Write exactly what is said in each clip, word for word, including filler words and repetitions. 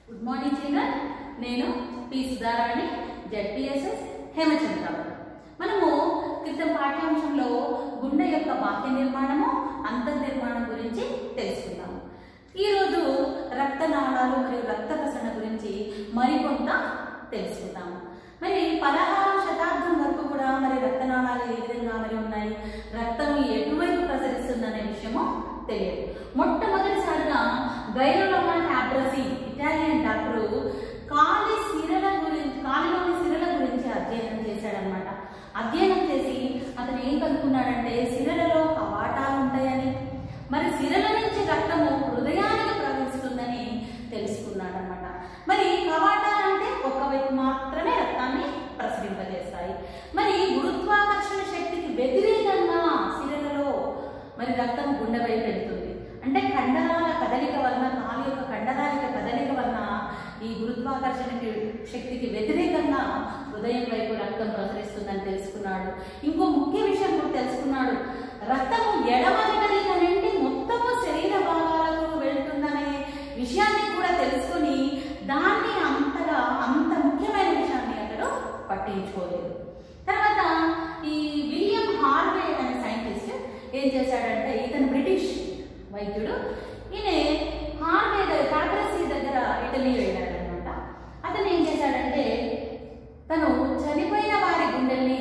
Good morning children. నేను P Sudharani, ZPSS Hemachandrapuram. మనము క్రితం పాఠ్యాంశంలో గుండె యొక్క బాహ్య నిర్మాణము, అంతర్నిర్మాణం గురించి తెలుసుకున్నాము. ఈరోజు రక్తనాళాలు మరియు రక్త ప్రసరణ గురించి మరికొంత తెలుసుకుందాము. మరి పదహారవ శతాబ్దం వరకు కూడా మరి రక్తనాళాలు ఏ విధంగా మరి ఉన్నాయి, రక్తం ఎటువైపు ప్రసరిస్తుందనే విషయము తెలియదు. మొట్టమొదటిసారిగా గైరోలమా ఫ్యాబ్రసి ఇటాలియన్ డాక్టరు కాలి సిరల గురించి కాలిలోని సిరల గురించి అధ్యయనం చేశాడనమాట. అధ్యయనం చేసి అతను ఏం కనుక్కున్నాడంటే సిరలలో కవాటాలు ఉంటాయని, మరి సిరల నుంచి రక్తము హృదయానికి ప్రవహిస్తుందని తెలుసుకున్నాడు అనమాట. మరి కవాటాలు అంటే ఒకవైపు మాత్రమే రక్తాన్ని ప్రసరింపజేస్తాయి. మరి గురుత్వాకర్షణ శక్తికి వ్యతిరేకంగా సిరలలో మరి రక్తం గుండె వైపు వెళ్తుంది. అంటే కండరాల కదలిక వలన, కాలి యొక్క కండరాల కదలిక వలన ఈ గురుత్వాకర్షణ శక్తికి వ్యతిరేకంగా హృదయం వైపు రక్తం ప్రసరిస్తుందని తెలుసుకున్నాడు. ఇంకో ముఖ్య విషయం కూడా తెలుసుకున్నాడు, రక్తము ఎడమ జఠరిక నుండి మొత్తము శరీర భాగాలకు వెళ్తుందనే విషయాన్ని కూడా తెలుసుకుని దాన్ని అంతగా అంత ముఖ్యమైన విషయాన్ని అతడు పట్టించుకోలేదు. తర్వాత ఈ విలియం హార్వే అనే సైంటిస్ట్ ఏం చేశాడంటే, ఇతను బ్రిటిష్ వైద్యుడు. ఈయన హార్వే ఫ్యాబ్రసీ దగ్గర ఇటలీ వెళ్ళాడు అనమాట. అతను ఏం చేశాడంటే తను చనిపోయిన వారి గుండెల్ని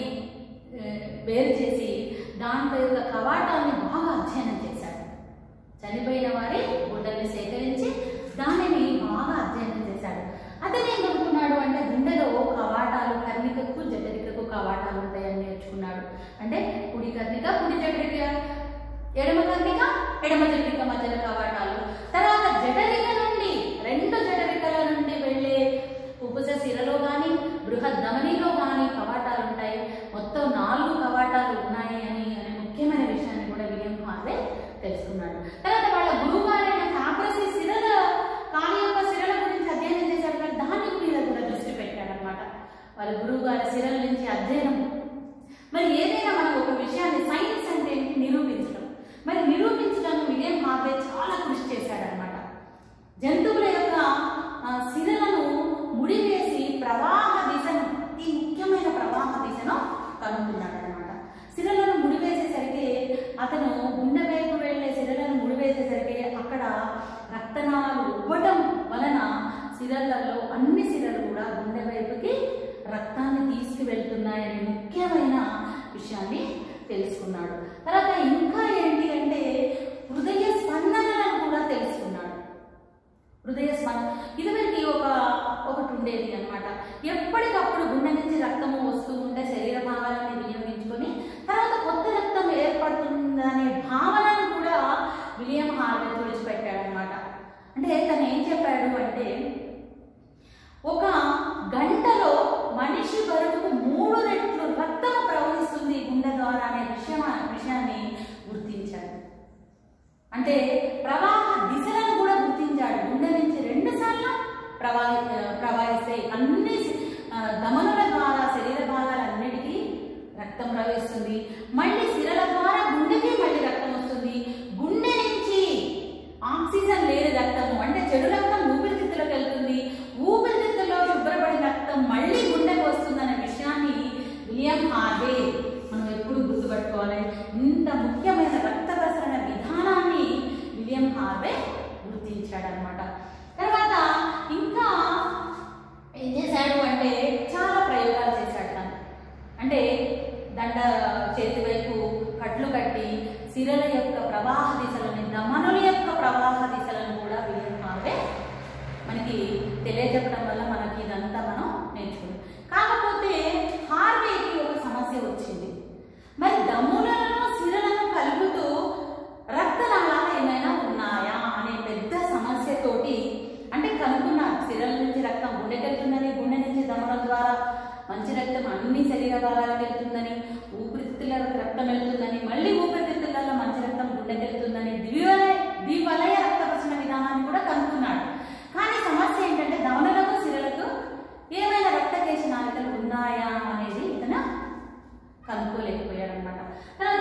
వేరు చేసి దాంట్లో యొక్క కవాటాన్ని బాగా అధ్యయనం చేశాడు. చనిపోయిన వారి గుండెల్ని సేకరించి దానిని బాగా అధ్యయనం చేశాడు. అతను ఏం కనుక్కున్నాడు అంటే గుండెలో కవాటాలు, కర్ణికకు జఠరికకు కవాటాలు ఉంటాయని నేర్చుకున్నాడు. అంటే కుడి కర్ణిక, కుడి జఠరిక, ఎడమ కర్ణిక, ఎడమ జఠరిక మధ్యలో కవాటాలు. తర్వాత జఠరిక నుండి రెండు జఠరికల నుండి వెళ్ళే ఉపుజ శిరలో కానీ బృహత్ ధమనిలో కానీ కవాటాలు ఉంటాయి. మొత్తం నాలుగు కవాటాలు ఉన్నాయి అని అనే ముఖ్యమైన విషయాన్ని కూడా విలియం హార్వే తెలుసుకున్నాడు. తర్వాత వాళ్ళ గురువు గారైన ఫ్యాబ్రసీ శిరల కాలి యొక్క శిరల గురించి అధ్యయనం చేశాడు, కానీ దాని మీద కూడా దృష్టి పెట్టాడు అనమాట. వాళ్ళ గురువు గారి శిరల నుంచి అధ్యయనం. మరి ఏదైనా మనం ఒక విషయాన్ని సైన్స్ అంటే ఏంటి నిరూపించడం, మరి నిరూపించడానికి విలియం హార్వే చాలా కృషి చేశాడనమాట. జంతువుల యొక్క శిరలను ముడివేసి ప్రవాహ దిశను, ఈ ముఖ్యమైన ప్రవాహ దిశను కనుక్కున్నాడు అనమాట. శిరలను ముడివేసేసరికి అతను గుండె వైపు వెళ్లే శిరలను ముడివేసేసరికి అక్కడ రక్తనాళాలు ఉబ్బటం వలన శిరలలో అన్ని శిరలు కూడా గుండె వైపుకి రక్తాన్ని తీసుకువెళ్తున్నాయనే ముఖ్యమైన విషయాన్ని తెలుసుకున్నాడు. తర్వాత ఇంకా ఏంటి అంటే హృదయ స్పందనలను కూడా తెలుసుకున్నాడు. హృదయ స్పందన ఇదివరకు ఒక ఒకటి ఉండేది అనమాట. ఎప్పటికప్పుడు గుండె నుంచి రక్తము వస్తూ ఉంటే శరీర భాగాలను వినియోగించుకొని తర్వాత కొత్త రక్తం ఏర్పడుతుందనే భావనను కూడా విలియం హార్వే తుడిచిపెట్టాడు అనమాట. అంటే తను ఏం చెప్పాడు అంటే ఒక గంటలో మనిషి బరువుకు మూడు రెట్లు రక్తం ప్రవహిస్తుంది గుండె ద్వారా అనే విషయం విషయాన్ని గుర్తించాడు. అంటే ప్రవాహ దిశలను కూడా గుర్తించాడు. గుండె నుంచి రెండు సార్లు ప్రవాహి ప్రవహిస్తే అన్ని ధమనుల ద్వారా శరీర భాగాలన్నిటికీ రక్తం ప్రవహిస్తుంది. మళ్ళీ శిరల ద్వారా గుండెకి మళ్ళీ రక్తం వస్తుంది. గుండె నుంచి ఆక్సిజన్ లేని రక్తము అంటే చెడు రక్తం ఊపిరితిత్తులకు వెళ్తుంది. ఊపిరితిత్తుల్లో శుభ్రపడిన రక్తం మళ్ళీ గుండెకు వస్తుందనే విషయాన్ని విలియం హార్వే మనం ఎప్పుడు గుర్తుపెట్టుకోవాలి. ఇంత ముఖ్యమైన రక్త ప్రసరణ విధానాన్ని విలియం హార్వే గుర్తించాడనమాట. తర్వాత ఇంకా ఏం చేశాడు అంటే చాలా ప్రయోగాలు చేశాడు తను. అంటే దండ చేతి వైపు కట్లు కట్టి సిరల యొక్క ప్రవాహ దిశలని, ధమనుల యొక్క ప్రవాహ దిశలను కూడా విలియం హార్వే మనకి తెలియజెప్పడం వల్ల మనకి ఇదంతా మనం నేర్చుకున్నాం. కాకపోతే హార్వేకి ఒక సమస్య వచ్చింది. మరి ధమనులను సిరలను కలుపుతూ రక్తనాళాలు ఏమైనా ఉన్నాయా అనే పెద్ద సమస్యతోటి అంటే కనుక్కున్నారు. సిరల నుంచి రక్తం గుండెకి వెళ్తుందని, గుండె నుంచి ధమనుల ద్వారా మంచి రక్తం అన్ని శరీర భాగాలకు వెళ్తుందని, ఊపిరితిత్తులకు రక్తం వెళ్తుందని, మళ్ళీ ఊపిరితిత్తులలో మంచి రక్తం గుండెకి వెళ్తుందని ద్వివలయ ద్వివలయ రక్త ప్రసరణ విధానాన్ని కూడా కనుక్కున్నాడు. కానీ సమస్య ఏంటంటే ధమనులకు సిరలకు ఏమైనా రక్తకేశ నాళికలు ఉన్నాయా అనేది ఇతను కనుక్కోలేకపోయాడు అనమాట. తర్వాత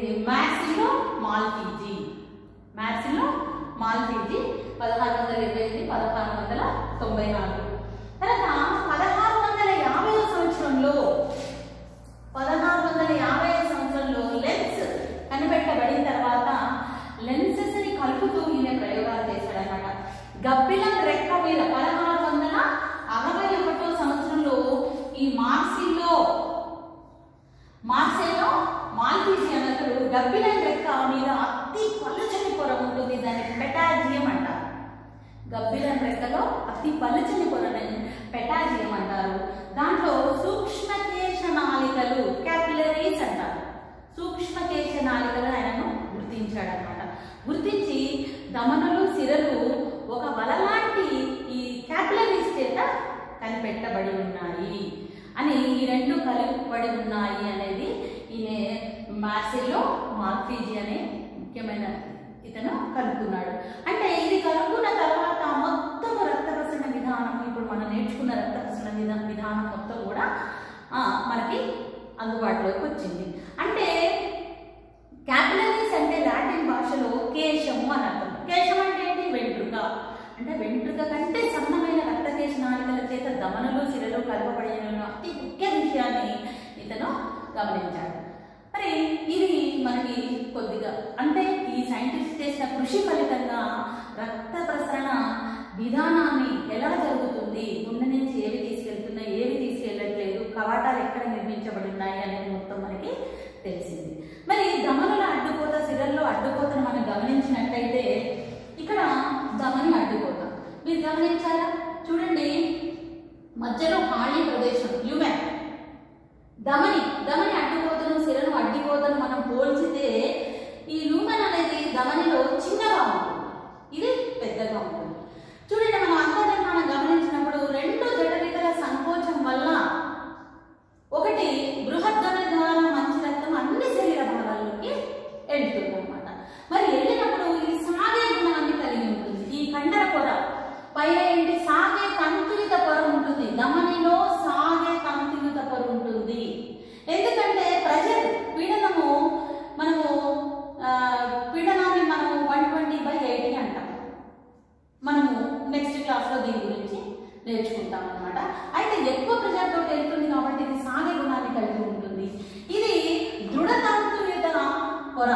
మ్యాథ్స్లో మాల్ఫీజీ మ్యాథ్స్లో మాల్ఫీజీ పదహారు వందల ఇరవై ఎనిమిది పదహారు వందల తొంభై నాలుగు. తర్వాత పదహారు వందల యాభై సంవత్సరంలో పదహారు వందల యాభై సంవత్సరంలో లెన్స్ కనిపెట్టబడిన తర్వాత లెన్సెస్ ని కలుపుతూ ఈయన ప్రయోగాలు చేశాడనమాట. గబ్బిలం రెక్క మీద పదహారు వందల అరవై ఒకటో సంవత్సరంలో ఈ మార్సిల్లో మార్సెల్లో మాల్ఫీజీ అన్నప్పుడు గబ్బిలం రెక్క మీద అతి పలుచని పొర ఉంటుంది, దాన్ని పెటాజియం అంటారు. గబ్బిలం రెక్కలో అతి పలుచని పొరని పెటాజియం అంటారు. దాంట్లో సూక్ష్మకేశ నాళికలు క్యాపిలరీస్ అంటారు. సూక్ష్మకేశ నాళికలు ఆయనను గుర్తించాడనమాట. గుర్తించి దమనులు సిరలు ఒక వలలాంటి ఈ క్యాపిలరీస్ చేత కనిపెట్టబడి ఉన్నాయి అని, ఈ రెండు కలిపబడి ఉన్నాయి అనేది ఈయన మార్సిల్లో మాల్ఫీజీ అనే ముఖ్యమైన ఇతను కనుక్కున్నాడు. అంటే ఇది కనుక్కున్న తర్వాత మొత్తం రక్త ప్రసరణ విధానం, ఇప్పుడు మనం నేర్చుకున్న రక్త ప్రసరణ విధానం విధానం మొత్తం కూడా మనకి అందుబాటులోకి వచ్చింది. అంటే క్యాపిలరీస్ అంటే లాటిన్ భాషలో కేశము అని అర్థం. కేశం అంటే ఏంటి? వెంట్రుక. అంటే వెంట్రుక కంటే సన్నమైన రక్తకేశ నాళికల చేత దమనులు సిరలు కలపబడిన అతి ముఖ్య విషయాన్ని ఇతను గమనించాడు. మరి ఇది మనకి కొద్దిగా అంటే ఈ సైంటిస్ట్ చేసిన కృషి ఫలితంగా రక్త ప్రసరణ విధానాన్ని ఎలా జరుగుతుంది, గుండె నుంచి ఏవి తీసుకెళ్తున్నాయి, ఏవి తీసుకెళ్ళట్లేదు, కవాటాలు ఎక్కడ నిర్మించబడి ఉన్నాయి అనేది మొత్తం మనకి తెలిసింది. మరి దమనుల అడ్డుకోత, సిరల్లో అడ్డుకోతను మనం గమనించినట్లయితే ఇక్కడ ధమని అడ్డుకోత మీరు గమనించారా? చూడండి, మధ్యలో ఖాళీ ప్రదేశం ల్యూమెన్. ధమని ధమని అడ్డుకోతను సిరను అడ్డుకోతను మనం పోల్చితే ఈ ల్యూమెన్ అనేది ధమనిలో చిన్నగా ఉంటుంది, ఇది పెద్దగా ఉంటుంది. చూడండి, మనం అంతర్నిర్మాణం గమనించినప్పుడు రెండు జఠరికల సంకోచం వల్ల ఒకటి బృహద్దమని ద్వారా మంచి రక్తం అన్ని శరీర భాగాల్లోకి వెళ్తుంది అనమాట. మరి వెళ్ళినప్పుడు ఇది సాగే గుణాన్ని కలిగి ఉంటుంది. ఈ కండర పొర పైన ఏంటి? సాగే తంతుయుత పొర ఉంటుంది. ధమనిలో సాగే తంతుయుత పొర ఉంటుంది. ఎందుకంటే ప్రెషర్ పీడనము మనము పీడనాన్ని మనము వన్ ట్వంటీ బై ఎయిటీ అంటాం. మనము నెక్స్ట్ క్లాస్లో దీని గురించి నేర్చుకుంటాం అనమాట. అయితే ఎక్కువ ప్రెషర్ తోటి వెళ్తుంది కాబట్టి ఇది సాగే గుణాన్ని కలిగి ఉంటుంది. ఇది దృఢ తంతుయుత పొర,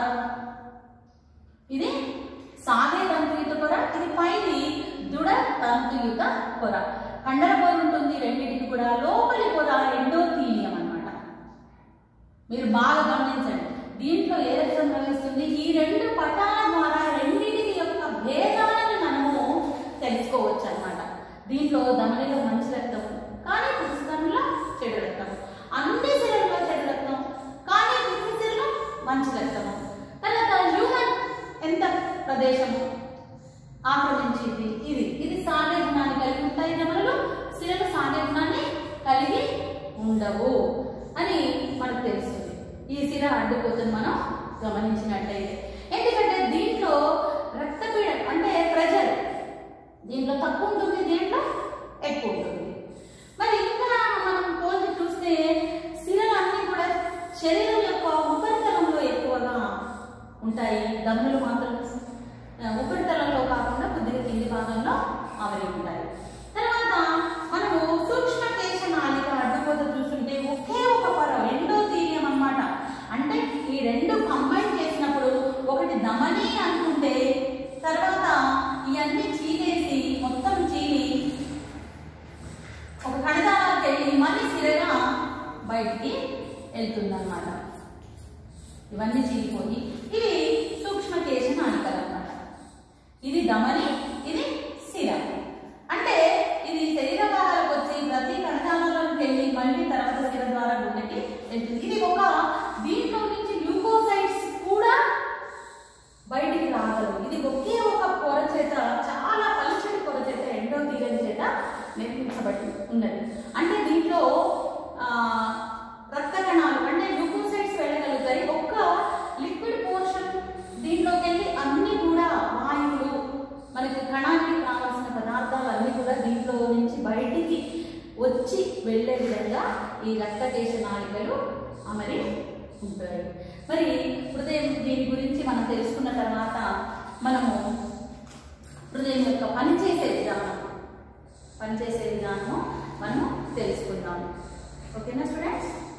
ఇది సాగే తంతుయుత పొర, ఇది పైది దృఢ తంతుయుత పొర. కండర పొర ఉంటుంది రెండింటికి కూడా. లోపలి పొర ఎండోథీలియం అన్నమాట. మీరు బాగా గమనించండి, దీంట్లో ఏ రక్తం ప్రవహిస్తుంది? ఈ రెండు పటాల ద్వారా రెండింటి యొక్క భేదాలను మనము తెలుసుకోవచ్చు అన్నమాట. దీంట్లో ధమనిలో మంచి రక్తం కానీ పురుషులలో చెడు రక్తం, అన్ని శరీరంలో చెడు రక్తం కానీ పురుషులలో మంచి రక్తము. తర్వాత హ్యూమన్ ఎంత ప్రదేశము ఆక్రమించింది? ఇది ఇది సాగే గుణాన్ని కలిగి ఉంటాయి ధమనులు, శిరలు సాగే గుణాన్ని కలిగి ఉండవు అని మనకు తెలుస్తుంది. ఈ శిర అడ్డుకోతను మనం గమనించినట్లయితే, ఎందుకంటే దీంట్లో రక్తపీడ అంటే ప్రెషర్ దీంట్లో తక్కువ ఉంటుంది, దీంట్లో ఎక్కువ ఉంటుంది. మరి ఇంకా మనం పోల్చి చూస్తే శిరలు అన్నీ కూడా శరీరం యొక్క ఉపరితలంలో ఎక్కువగా ఉంటాయి. ధమనులు మాత్రం ఉపరితలంలో కాకుండా కొద్దిగా కింది భాగంలో ఆవరి ఉంటాయి. తర్వాత మనము సూక్ష్మకేశ నాళిక అడ్డుకోత చూస్తుంటే ఒకే ఒక పొర ఎండోథీలియం అన్నమాట. అంటే ఈ రెండు కంబైన్ చేసినప్పుడు ఒకటి ధమని అనుకుంటే తర్వాత ఇవన్నీ చీలేసి మొత్తం చీలి ఒక కణజాలానికి వెళ్ళి మళ్ళీ సిరగా బయటికి వెళ్తుందన్నమాట. ఇవన్నీ చీలిపోయి ఇవి సూక్ష్మకేశ నాళికలు అన్నమాట. ఇది ధమని, ఇది శిర. అంటే ఇది శరీర భాగాలకు వచ్చి ప్రతి కణజాలంలోకి వెళ్ళి మళ్ళీ తర్వాత శిర ద్వారా గుండెకి వెళ్తుంది. ఇది ఒక దీంట్లో నుంచి గ్లూకోసైడ్స్ కూడా బయటికి రాగలవు. ఇది ఒకే ఒక పొర చేత, చాలా పలుచటి పొర చేత ఎండోథీలియం చేత నిర్మించబడి ఉన్నది. అంటే దీంట్లో రక్త కణాలు అంటే గ్లూకోసైడ్స్ వెళ్ళగలుగుతాయి. ఒక్క లిక్విడ్ పోర్షన్ దీంట్లోకి వెళ్ళి అన్ని కూడా వాయువులు మనకి కణానికి కావాల్సిన పదార్థాలు అన్ని కూడా దీంట్లో నుంచి బయటికి వచ్చి వెళ్ళే విధంగా ఈ రక్తకేశ నాళికలు అమరి ఉంటాయి. మరి హృదయం దీని గురించి మనం తెలుసుకున్న తర్వాత మనము హృదయం యొక్క పనిచేసే విధానం పనిచేసే విధానము మనం తెలుసుకుందాం. ఓకేనా స్టూడెంట్స్?